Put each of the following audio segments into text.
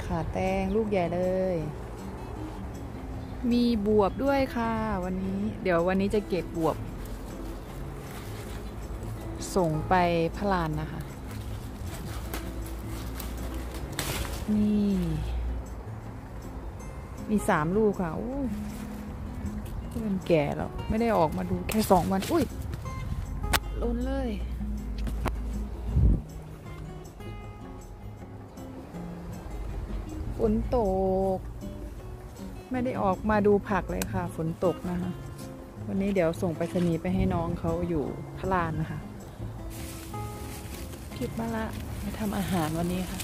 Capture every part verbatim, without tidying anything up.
ค่ะแตงลูกใหญ่เลยมีบวบด้วยค่ะวันนี้เดี๋ยววันนี้จะเก็บบวบส่งไปพะลานนะคะนี่มีสามลูกค่ะโอ้มันแก่แล้วไม่ได้ออกมาดูแค่สองวันอุ้ยล้นเลยฝนตกไม่ได้ออกมาดูผักเลยค่ะฝนตกนะคะวันนี้เดี๋ยวส่งไปรษณีย์ไปให้น้องเขาอยู่พะลานนะคะคิดมาละไปทำอาหารวันนี้ค่ะ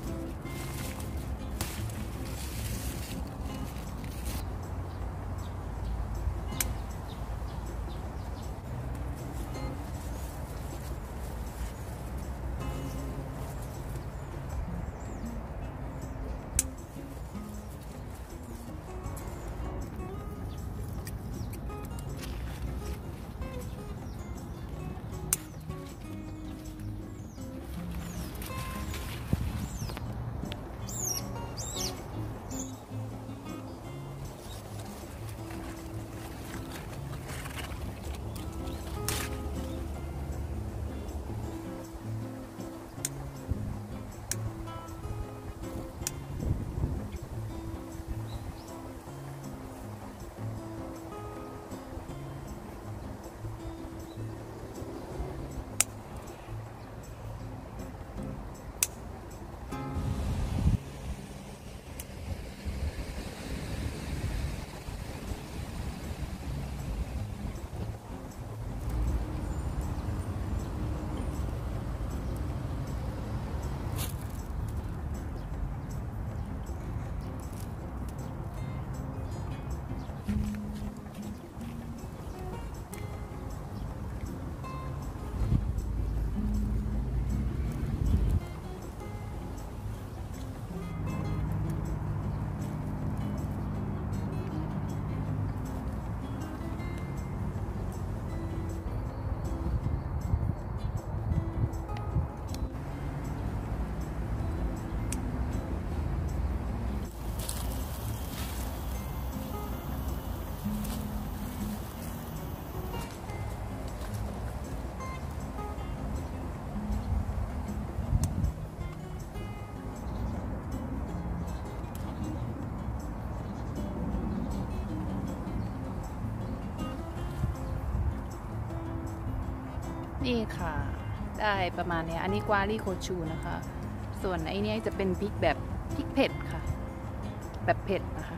นี่ค่ะได้ประมาณนี้อันนี้กวาลี่โคชูนะคะส่วนไอ้นี้จะเป็นพริกแบบพริกเผ็ดค่ะแบบเผ็ดนะคะ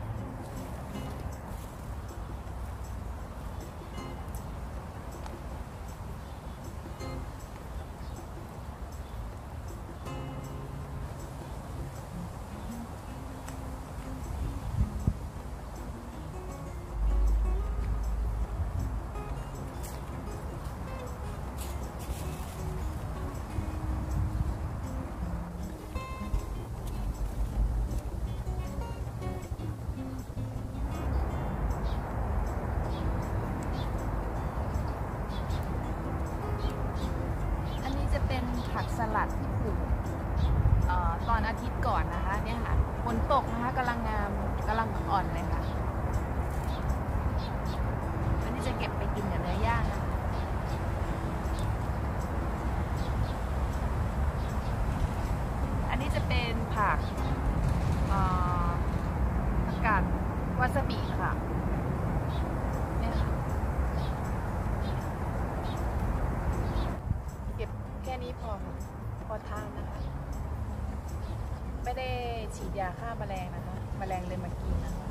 ผักสลัดที่ปลูกตอนอาทิตย์ก่อนนะคะเนี่ยค่ะฝนตกนะคะกำลังงามกำลังอ่อนเลยค่ะวันนี้จะเก็บไปกินกับเนื้อย่างนะอันนี้จะเป็นผักผักกาดวาซาบิค่ะเนี่ยค่ะเก็บแค่นี้พอพอทานนะคะไม่ได้ฉีดยาฆ่าแมลงนะคะแมลงเลยมากินนะคะ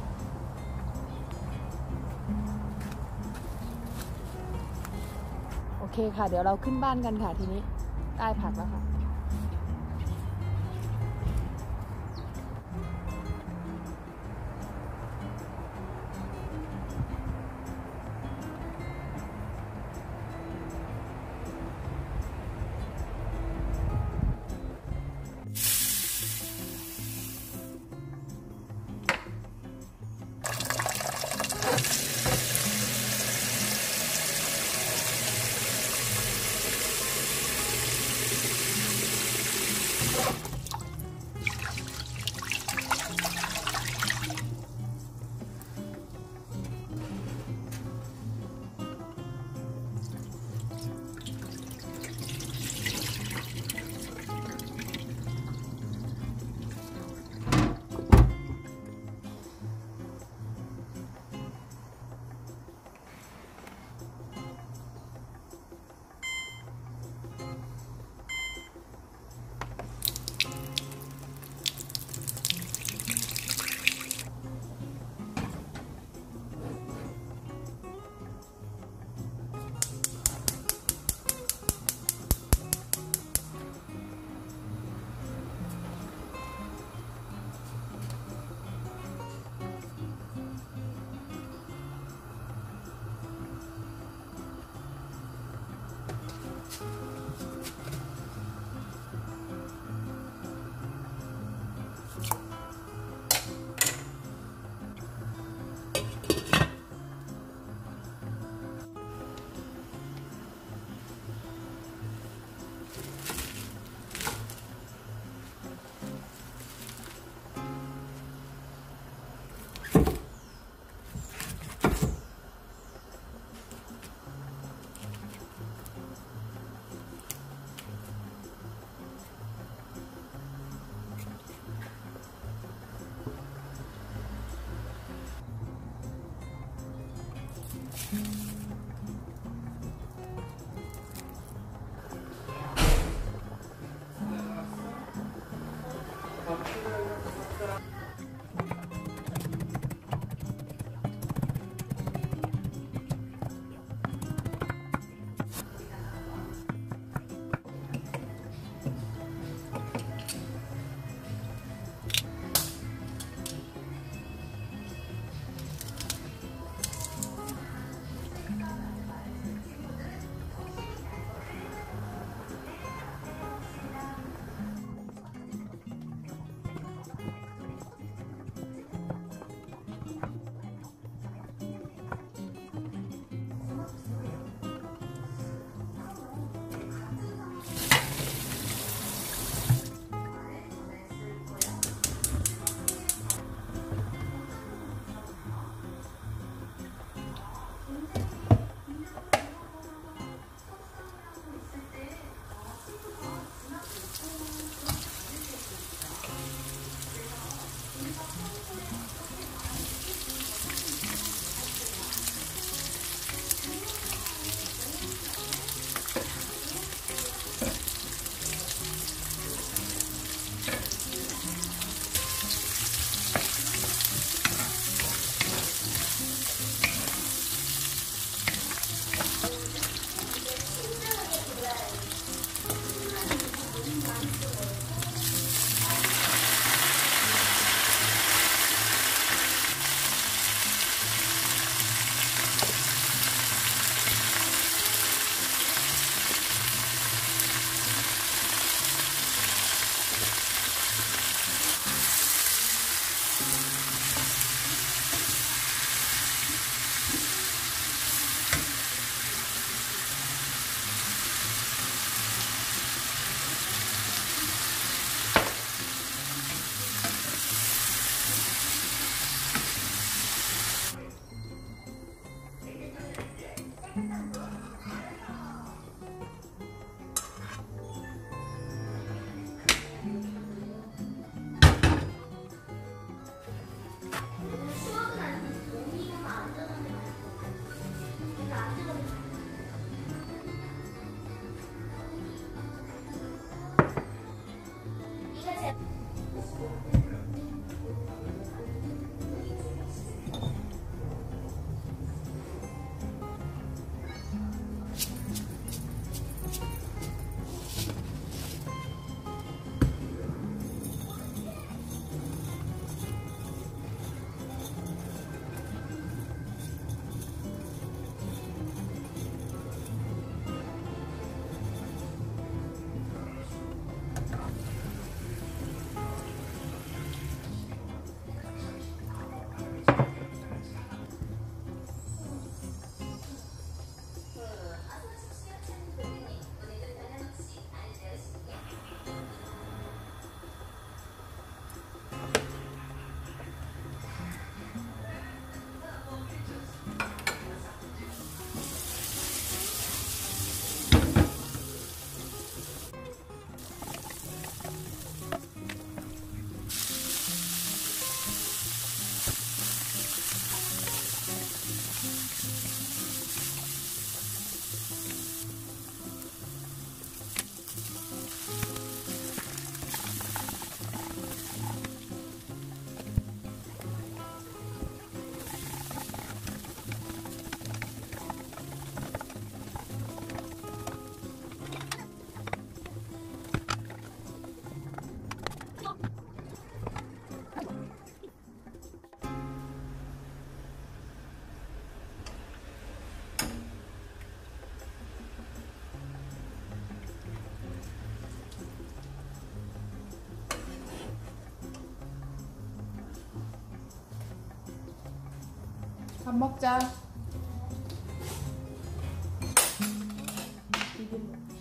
โอเคค่ะเดี๋ยวเราขึ้นบ้านกันค่ะทีนี้ได้ผักแล้วค่ะ 밥 먹자.